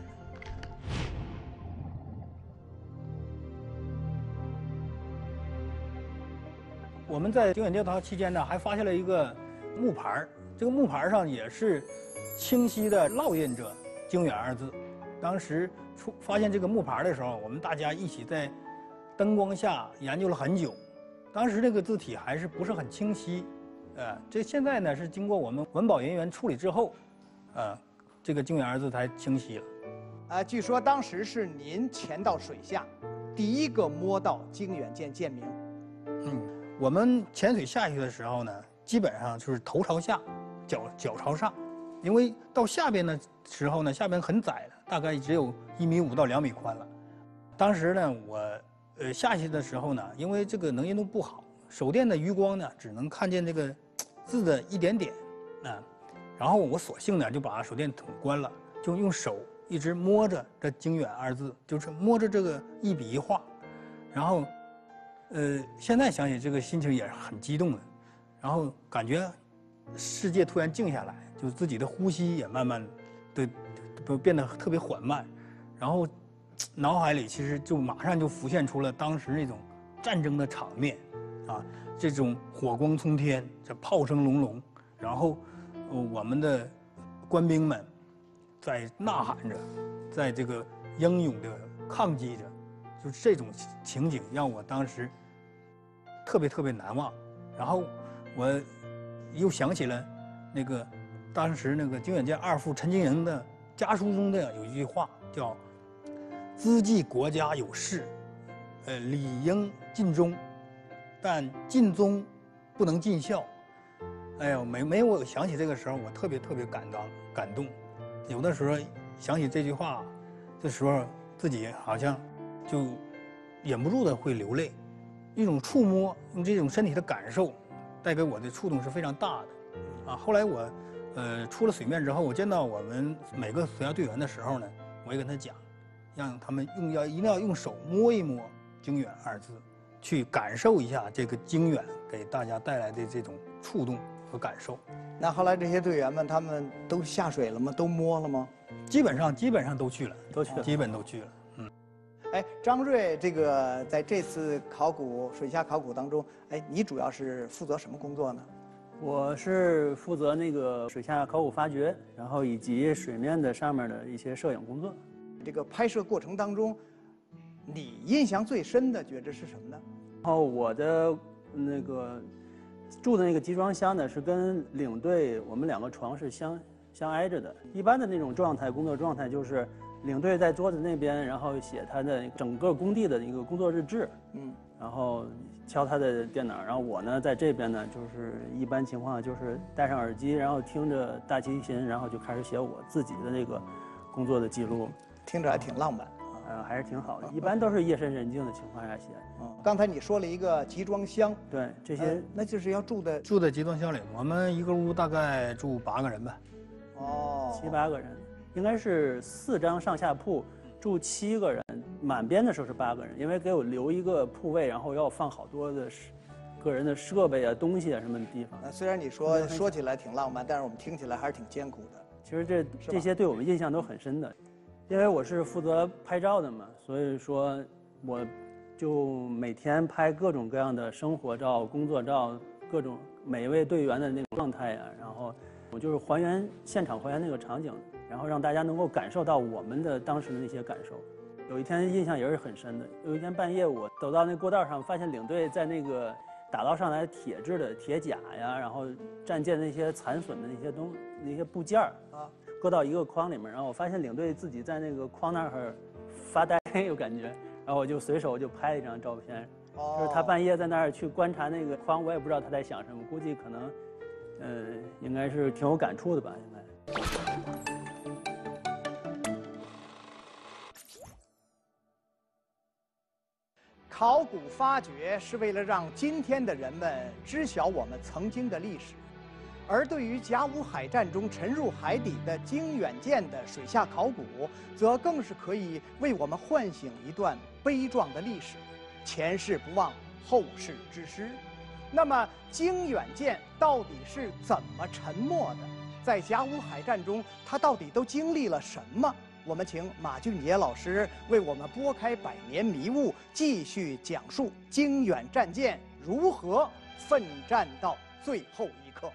我们在经远调查期间呢，还发现了一个木牌，这个木牌上也是清晰的烙印着经远二字。当时出发现这个木牌的时候，我们大家一起在灯光下研究了很久。当时这个字体还是不是很清晰，呃，这现在呢是经过我们文保人员处理之后，呃，这个经远二字才清晰了。 啊，据说当时是您潜到水下，第一个摸到经远舰舰名。 嗯，我们潜水下去的时候呢，基本上就是头朝下，脚脚朝上，因为到下边的时候呢，下边很窄了，大概只有一米五到两米宽了。当时呢，我呃下去的时候呢，因为这个能见度不好，手电的余光呢，只能看见这个字的一点点啊。然后我索性呢就把手电筒关了，就用手一直摸着这经远二字，就是摸着这个一笔一画，然后。呃，现在想起这个心情也是很激动的，然后感觉世界突然静下来，就自己的呼吸也慢慢的都变得特别缓慢，然后脑海里其实就马上就浮现出了当时那种战争的场面，啊，这种火光冲天，这炮声隆隆，然后呃我们的官兵们在呐喊着，在这个英勇的抗击着，就是这种情景让我当时特别特别难忘。然后我又想起了那个当时那个经远舰二副陈经营的家书中的有一句话，叫“资济国家有事，呃，理应尽忠，但尽忠不能尽孝。”哎呦，每每我想起这个时候，我特别特别感到感动。有的时候想起这句话的时候，自己好像就忍不住的会流泪。一种触摸，用这种身体的感受，带给我的触动是非常大的。啊，后来我，呃，出了水面之后，我见到我们每个水下队员的时候呢，我也跟他讲，让他们用要一定要用手摸一摸“经远”二字，去感受一下这个经远给大家带来的这种触动和感受。 那后来这些队员们，他们都下水了吗？都摸了吗？ 基本上基本上都去了， 都去了， 基本都去了。 哎，张瑞，这个在这次考古水下考古当中，哎，你主要是负责什么工作呢？ 我是负责那个水下考古发掘，然后以及水面的上面的一些摄影工作。 这个拍摄过程当中，你印象最深的觉着是什么呢？ 然后我的那个住的那个集装箱呢，是跟领队我们两个床是相相挨着的。一般的那种状态，工作状态就是领队在桌子那边，然后写他的整个工地的一个工作日志，嗯，然后敲他的电脑，然后我呢在这边呢，就是一般情况就是戴上耳机，然后听着大提琴，然后就开始写我自己的那个工作的记录， 听着还挺浪漫， 呃，还是挺好的。一般都是夜深人静的情况下写。 嗯，刚才你说了一个集装箱， 对，这些、 呃、那就是要住的住在集装箱里，我们一个屋大概住八个人吧， 哦，七八个人。应该是四张上下铺，住七个人，满编的时候是八个人，因为给我留一个铺位，然后要放好多的个人的设备啊、东西啊什么的地方。 那虽然你说说起来挺浪漫，但是我们听起来还是挺艰苦的。 其实这这些对我们印象都很深的，因为我是负责拍照的嘛，所以说我就每天拍各种各样的生活照、工作照，各种每一位队员的那种状态呀、啊，然后我就是还原现场还原那个场景。然后让大家能够感受到我们的当时的那些感受。有一天印象也是很深的，有一天半夜我走到那过道上，发现领队在那个打捞上来铁制的铁甲呀，然后战舰那些残损的那些东那些部件儿啊，搁到一个筐里面，然后我发现领队自己在那个筐那儿发呆，有感觉，然后我就随手就拍了一张照片，哦、就是他半夜在那儿去观察那个筐，我也不知道他在想什么，估计可能，呃，应该是挺有感触的吧，应该。 考古发掘是为了让今天的人们知晓我们曾经的历史，而对于甲午海战中沉入海底的经远舰的水下考古，则更是可以为我们唤醒一段悲壮的历史，前世不忘，后世之师。那么，经远舰到底是怎么沉没的？在甲午海战中，它到底都经历了什么？我们请马俊杰老师为我们拨开百年迷雾，继续讲述经远战舰如何奋战到最后一刻。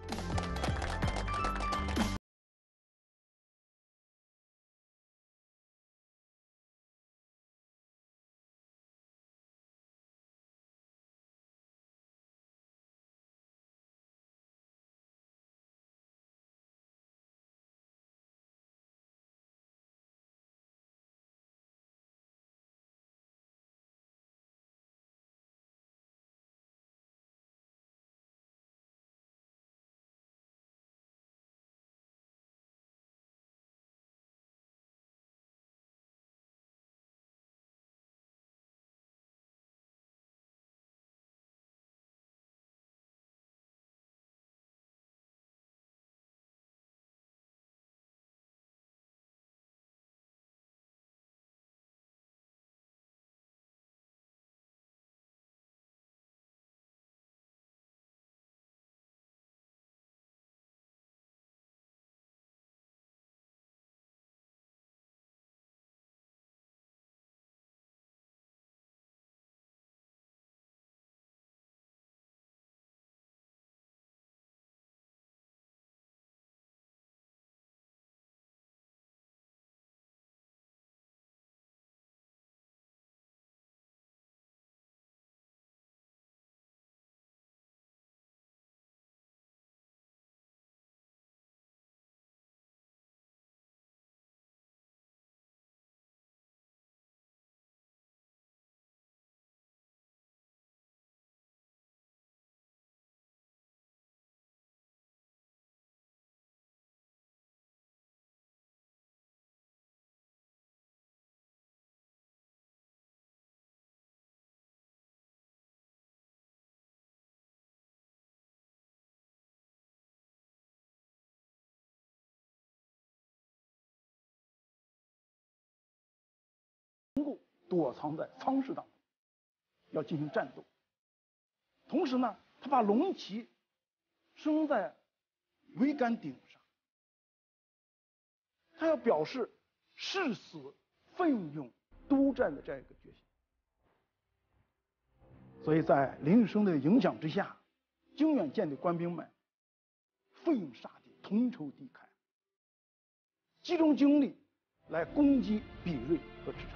躲藏在舱室当中，要进行战斗。同时呢，他把龙旗升在桅杆顶上，他要表示誓死奋勇督战的这样一个决心。所以在林日升的影响之下，经远舰的官兵们奋勇杀敌，同仇敌忾，集中精力来攻击比瑞和赤城。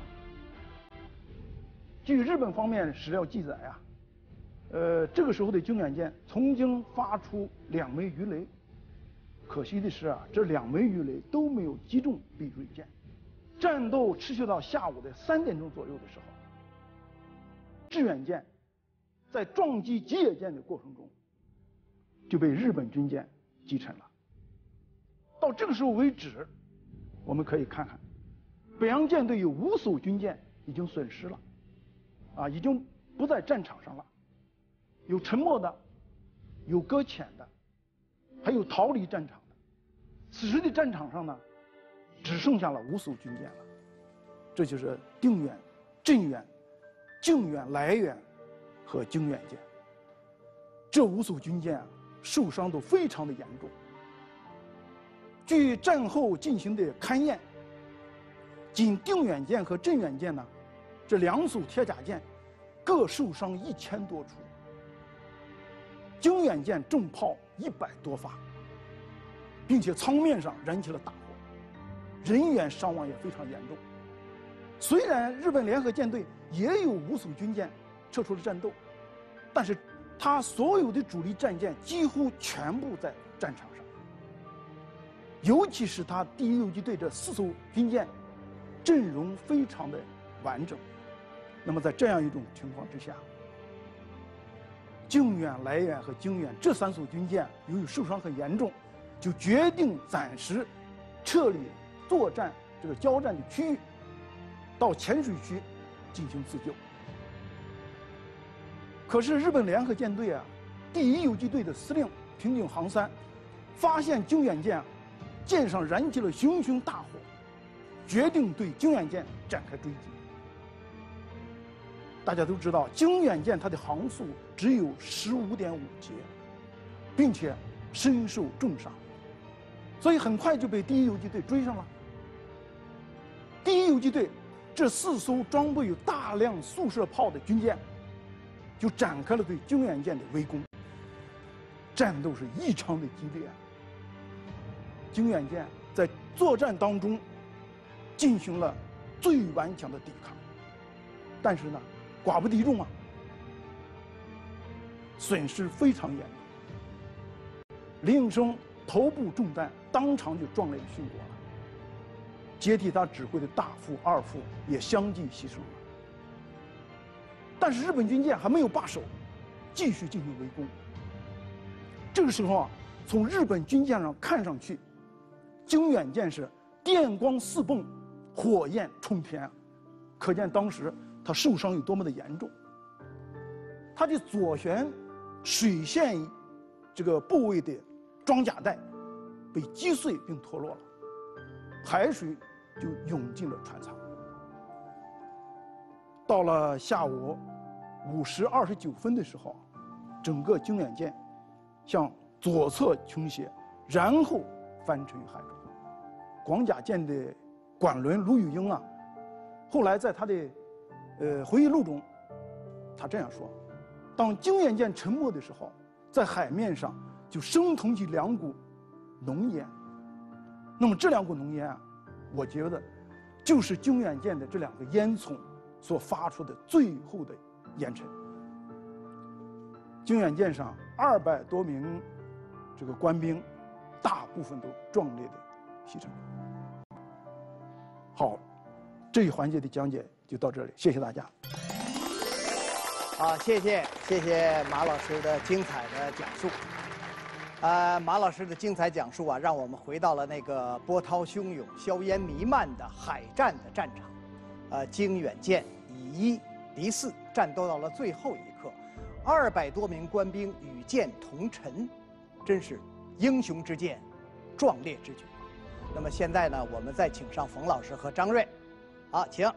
据日本方面史料记载啊，呃，这个时候的经远舰曾经发出两枚鱼雷，可惜的是啊，这两枚鱼雷都没有击中比瑞舰。战斗持续到下午的三点钟左右的时候，致远舰在撞击吉野舰的过程中就被日本军舰击沉了。到这个时候为止，我们可以看看，北洋舰队有五艘军舰已经损失了。啊，已经不在战场上了，有沉没的，有搁浅的，还有逃离战场的。此时的战场上呢，只剩下了五艘军舰了。这就是定远、镇远、靖远、来远和经远舰。这五艘军舰啊，受伤都非常的严重。据战后进行的勘验，仅定远舰和镇远舰呢，这两艘铁甲舰各受伤一千多处，经远舰重炮一百多发，并且舱面上燃起了大火，人员伤亡也非常严重。虽然日本联合舰队也有五艘军舰撤出了战斗，但是它所有的主力战舰几乎全部在战场上，尤其是它第一游击队这四艘军舰阵容非常的完整。那么在这样一种情况之下，靖远、来远和经远这三艘军舰由于受伤很严重，就决定暂时撤离作战这个交战的区域，到浅水区进行自救。 可是日本联合舰队啊，第一游击队的司令平井航三，发现经远舰舰上燃起了熊熊大火，决定对经远舰展开追击。大家都知道，经远舰它的航速只有十五点五节，并且身受重伤，所以很快就被第一游击队追上了。第一游击队这四艘装备有大量速射炮的军舰，就展开了对经远舰的围攻。战斗是异常的激烈。经远舰在作战当中进行了最顽强的抵抗，但是呢，寡不敌众啊，损失非常严重。林应生头部中弹，当场就壮烈殉国了。接替他指挥的大副、二副也相继牺牲了。但是日本军舰还没有罢手，继续进行围攻。这个时候啊，从日本军舰上看上去，经远舰是电光四迸，火焰冲天，可见当时他受伤有多么的严重。他的左舷水线这个部位的装甲带被击碎并脱落了，海水就涌进了船舱。到了下午五时二十九分的时候，整个经远舰向左侧倾斜，然后翻沉于海中。广甲舰的管轮卢宇英啊，后来在他的呃回忆录中，他这样说：当经远舰沉没的时候，在海面上就升腾起两股浓烟。那么这两股浓烟啊，我觉得就是经远舰的这两个烟囱所发出的最后的烟尘。经远舰上二百多名这个官兵，大部分都壮烈的牺牲了。好，这一环节的讲解就到这里，谢谢大家。 好，谢谢谢谢马老师的精彩的讲述。呃，马老师的精彩讲述啊，让我们回到了那个波涛汹涌、硝烟弥漫的海战的战场。呃，经远舰以一敌四，战斗到了最后一刻，二百多名官兵与舰同沉，真是英雄之剑，壮烈之举。那么现在呢，我们再请上冯老师和张瑞。好，请。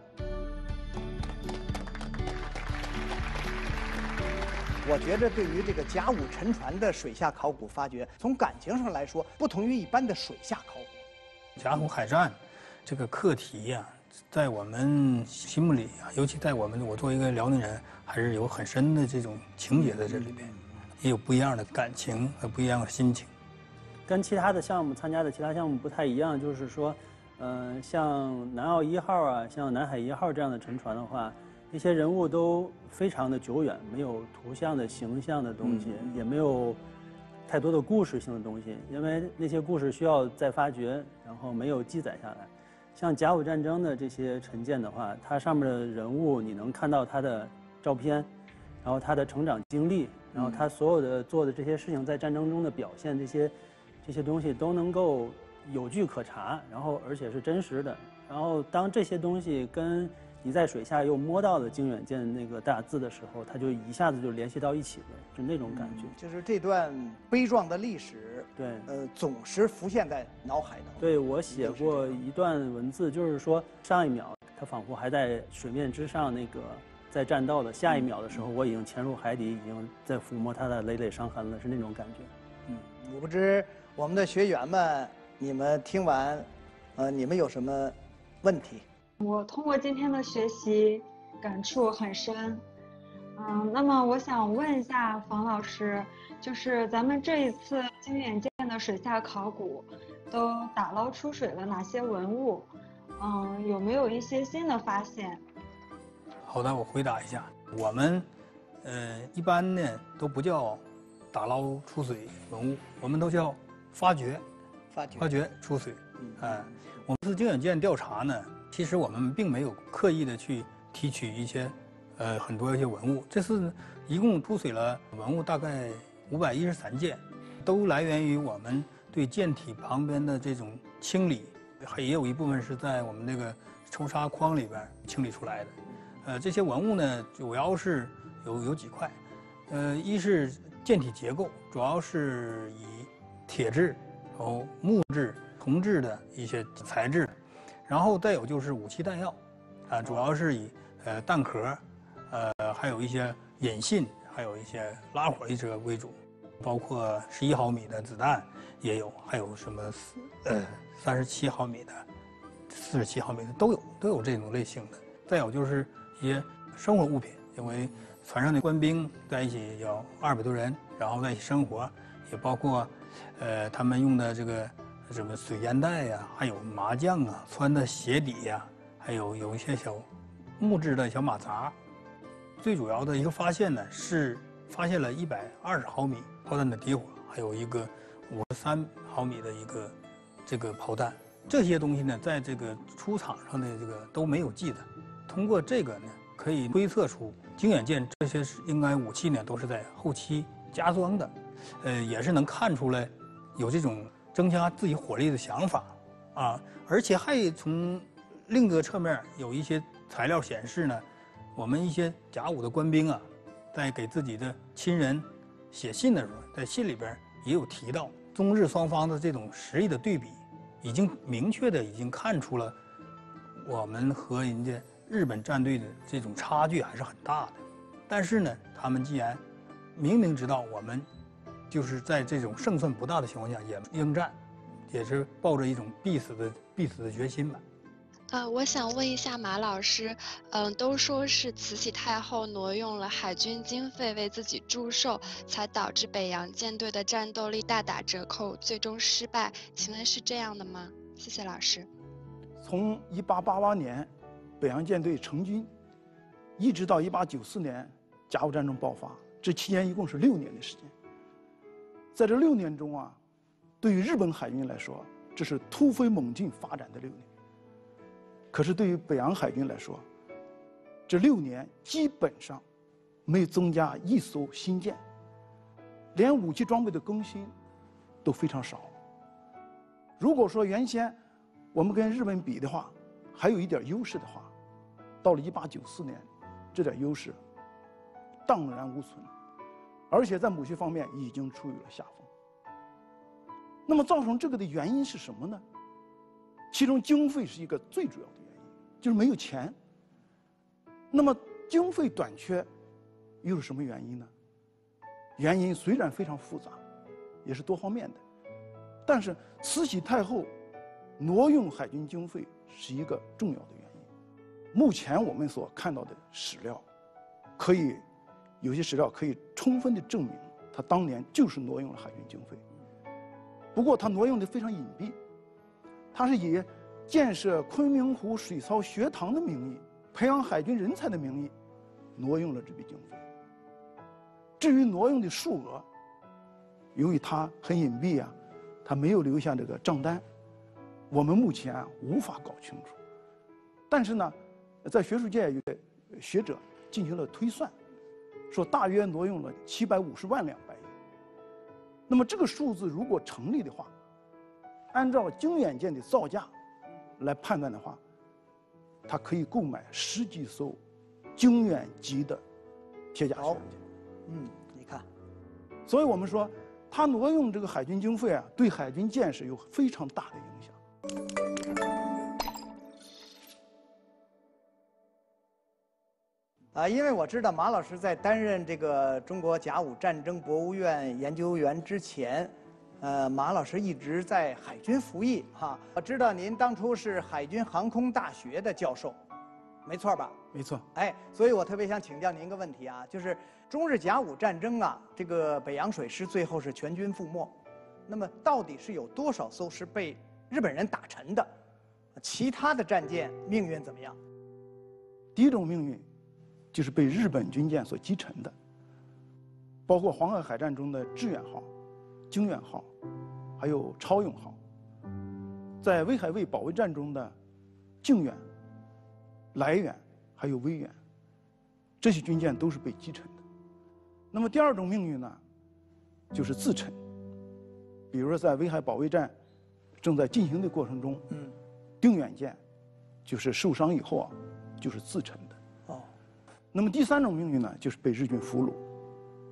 我觉着对于这个甲午沉船的水下考古发掘，从感情上来说，不同于一般的水下考古。 甲午海战这个课题呀、啊，在我们心目里啊，尤其在我们我作为一个辽宁人，还是有很深的这种情节在这里边，也有不一样的感情和不一样的心情。 跟其他的项目参加的其他项目不太一样，就是说，嗯、呃，像南澳一号啊，像南海一号这样的沉船的话，那些人物都非常的久远，没有图像的形象的东西，嗯、也没有太多的故事性的东西，因为那些故事需要再发掘，然后没有记载下来。像甲午战争的这些沉舰的话，它上面的人物你能看到他的照片，然后他的成长经历，然后他所有的做的这些事情在战争中的表现，这些这些东西都能够有据可查，然后而且是真实的。然后当这些东西跟你在水下又摸到了经远舰那个大字的时候，它就一下子就联系到一起了，就那种感觉。 嗯、就是这段悲壮的历史， 对， 呃，总是浮现在脑海当中。 对，我写过一段文字，就是说上一秒它仿佛还在水面之上，那个在战斗的，下一秒的时候我已经潜入海底，已经在抚摸它的累累伤痕了，是那种感觉。 嗯，我不知我们的学员们，你们听完，呃，你们有什么问题？ 我通过今天的学习，感触很深。嗯，那么我想问一下冯老师，就是咱们这一次经远舰的水下考古，都打捞出水了哪些文物？嗯，有没有一些新的发现？ 好的，我回答一下。我们，呃，一般呢都不叫打捞出水文物，我们都叫发掘， 发掘， 发掘出水。嗯，呃、我们是经远舰调查呢。其实我们并没有刻意的去提取一些，呃，很多一些文物。这次一共出水了文物大概五百一十三件，都来源于我们对舰体旁边的这种清理，还也有一部分是在我们那个抽沙筐里边清理出来的。呃，这些文物呢，主要是有有几块， 呃，一是舰体结构，主要是以铁质、然后木质、铜质的一些材质，然后再有就是武器弹药，啊，主要是以呃弹壳，呃还有一些引信，还有一些拉火的这个为主，包括十一毫米的子弹也有，还有什么呃三十七毫米的、四十七毫米的都有，都有这种类型的。再有就是一些生活物品，因为船上的官兵在一起有二百多人，然后在一起生活，也包括，呃，他们用的这个什么水烟袋呀，还有麻将啊，穿的鞋底呀，还有有一些小木质的小马扎。最主要的一个发现呢，是发现了一百二十毫米炮弹的底火，还有一个五十三毫米的一个这个炮弹。这些东西呢，在这个出厂上的这个都没有记载。通过这个呢，可以推测出经远舰这些是应该武器呢都是在后期加装的，呃，也是能看出来有这种增加自己火力的想法啊，而且还从另一个侧面有一些材料显示呢，我们一些甲午的官兵啊，在给自己的亲人写信的时候，在信里边也有提到中日双方的这种实力的对比，已经明确的已经看出了我们和人家日本战队的这种差距还是很大的。但是呢，他们既然明明知道我们就是在这种胜算不大的情况下也应战，也是抱着一种必死的必死的决心吧。 呃，我想问一下马老师，嗯、呃，都说是慈禧太后挪用了海军经费为自己祝寿，才导致北洋舰队的战斗力大打折扣，最终失败。请问是这样的吗？谢谢老师。 从一八八八年北洋舰队成军，一直到一八九四年甲午战争爆发，这期间一共是六年的时间。在这六年中啊，对于日本海军来说，这是突飞猛进发展的六年。可是对于北洋海军来说，这六年基本上没增加一艘新舰，连武器装备的更新都非常少。如果说原先我们跟日本比的话，还有一点优势的话，到了一八九四年，这点优势荡然无存，而且在某些方面已经处于了下风。那么造成这个的原因是什么呢？其中经费是一个最主要的原因，就是没有钱。那么经费短缺又是什么原因呢？原因虽然非常复杂，也是多方面的，但是慈禧太后挪用海军经费是一个重要的原因。目前我们所看到的史料，可以有些史料可以充分的证明，他当年就是挪用了海军经费。不过他挪用的非常隐蔽，他是以建设昆明湖水操学堂的名义，培养海军人才的名义，挪用了这笔经费。至于挪用的数额，由于它很隐蔽啊，他没有留下这个账单，我们目前啊无法搞清楚。但是呢，在学术界有学者进行了推算，说大约挪用了七百五十万两白银。那么这个数字如果成立的话，按照经远舰的造价来判断的话，它可以购买十几艘经远级的铁甲巡洋舰。 嗯，你看， 所以我们说，他挪用这个海军经费啊，对海军建设有非常大的影响。 啊，因为我知道马老师在担任这个中国甲午战争博物院研究员之前，呃，马老师一直在海军服役哈。我知道您当初是海军航空大学的教授，没错吧？ 没错。 哎，所以我特别想请教您一个问题啊，就是中日甲午战争啊，这个北洋水师最后是全军覆没，那么到底是有多少艘是被日本人打沉的？其他的战舰命运怎么样？ 第一种命运就是被日本军舰所击沉的，包括黄海海战中的致远号、经远号，还有超勇号，在威海卫保卫战中的靖远、来远还有威远，这些军舰都是被击沉的。那么第二种命运呢，就是自沉。比如说在威海保卫战正在进行的过程中，嗯，定远舰就是受伤以后啊，就是自沉的。哦。那么第三种命运呢，就是被日军俘虏。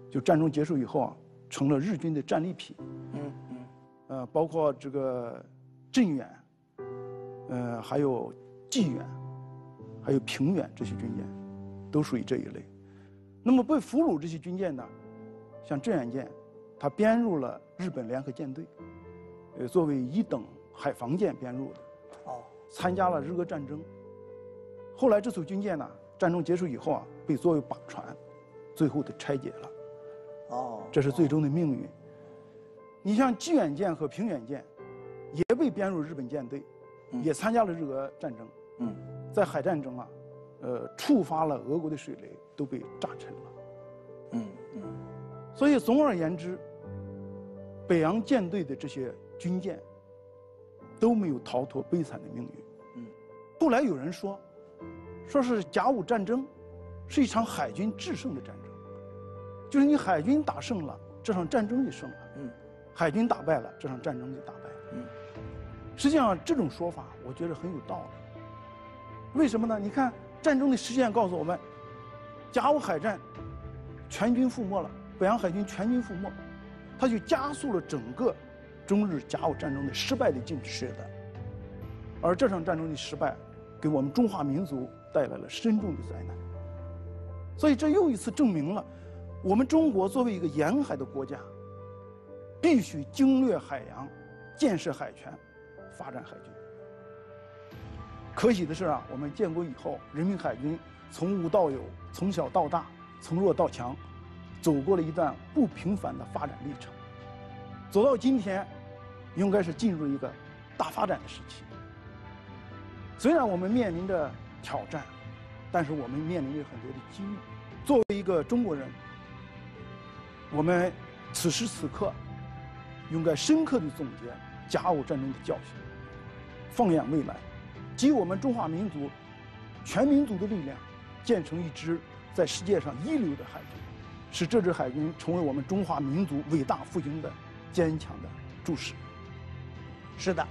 就战争结束以后啊，成了日军的战利品。 嗯嗯， 呃，包括这个镇远，呃，还有济远，还有平远这些军舰，都属于这一类。那么被俘虏这些军舰呢，像镇远舰，它编入了日本联合舰队，呃，作为一等海防舰编入的。 哦， 参加了日俄战争。后来这艘军舰呢，战争结束以后啊，被作为靶船，最后的拆解了。 哦， 这是最终的命运。你像济远舰和平远舰，也被编入日本舰队， 嗯也参加了日俄战争。 嗯， 在海战中啊，呃，触发了俄国的水雷，都被炸沉了。 嗯嗯， 所以总而言之，北洋舰队的这些军舰都没有逃脱悲惨的命运。 嗯， 后来有人说，说是甲午战争是一场海军制胜的战争，就是你海军打胜了，这场战争就胜了。 嗯， 海军打败了，这场战争就打败了。 嗯， 实际上这种说法我觉得很有道理。为什么呢？你看战争的实践告诉我们，甲午海战全军覆没了，北洋海军全军覆没，它就加速了整个中日甲午战争的失败的进程。 是的。 而这场战争的失败，给我们中华民族带来了深重的灾难。所以这又一次证明了，我们中国作为一个沿海的国家，必须经略海洋，建设海权，发展海军。可喜的是啊，我们建国以后，人民海军从无到有，从小到大，从弱到强，走过了一段不平凡的发展历程。走到今天，应该是进入一个大发展的时期。虽然我们面临着挑战，但是我们面临着很多的机遇。作为一个中国人，我们此时此刻应该深刻地总结甲午战争的教训，放眼未来，集我们中华民族全民族的力量，建成一支在世界上一流的海军，使这支海军成为我们中华民族伟大复兴的坚强的柱石。 是的。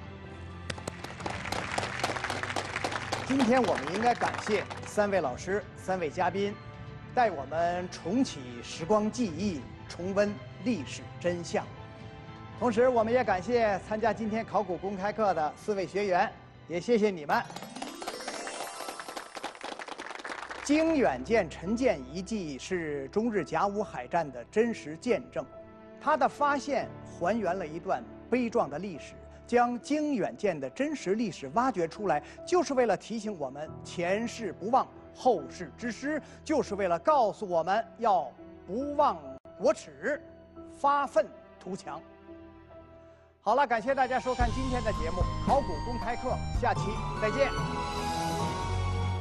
今天我们应该感谢三位老师、三位嘉宾，带我们重启时光记忆，重温历史真相。同时，我们也感谢参加今天考古公开课的四位学员，也谢谢你们。经远舰沉舰遗迹是中日甲午海战的真实见证，它的发现还原了一段悲壮的历史。将经远舰的真实历史挖掘出来，就是为了提醒我们前事不忘，后事之师，就是为了告诉我们要不忘国耻，发愤图强。好了，感谢大家收看今天的节目《考古公开课》，下期再见。